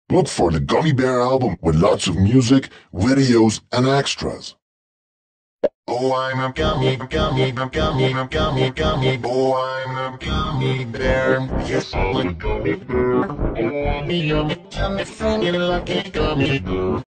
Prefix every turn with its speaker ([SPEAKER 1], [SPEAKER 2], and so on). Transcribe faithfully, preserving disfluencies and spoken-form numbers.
[SPEAKER 1] Look for the Gummy Bear album with lots of music, videos, and extras. Oh, I'm a gummy, gummy, gummy, gummy, gummy. Oh, I'm a gummy bear. Yes, I'm a gummy bear. Oh, I'm a yummy, yummy, funny, lucky gummy bear.